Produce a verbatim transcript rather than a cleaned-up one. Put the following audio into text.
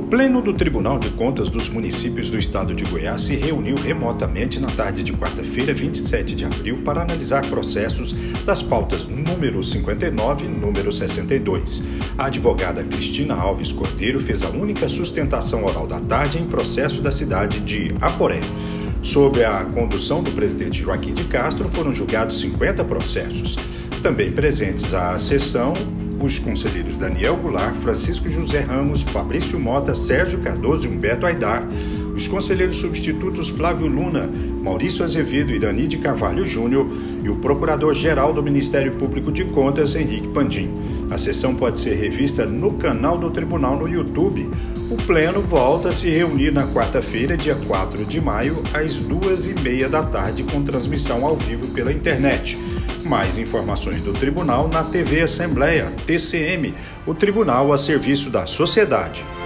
Pleno do Tribunal de Contas dos Municípios do Estado de Goiás se reuniu remotamente na tarde de quarta-feira, vinte e sete de abril, para analisar processos das pautas número cinquenta e nove e número sessenta e dois. A advogada Cristina Alves Cordeiro fez a única sustentação oral da tarde em processo da cidade de Aporé. Sob a condução do presidente Joaquim de Castro, foram julgados cinquenta processos. Também presentes à sessão, os conselheiros Daniel Goulart, Francisco José Ramos, Fabrício Mota, Sérgio Cardoso e Humberto Aidar, os conselheiros substitutos Flávio Luna, Maurício Azevedo, Irani de Carvalho Júnior e o procurador-geral do Ministério Público de Contas, Henrique Pandim. A sessão pode ser revista no canal do Tribunal no YouTube. O Pleno volta a se reunir na quarta-feira, dia quatro de maio, às duas e meia da tarde, com transmissão ao vivo pela internet. Mais informações do Tribunal na T V Assembleia, T C M, o Tribunal a serviço da sociedade.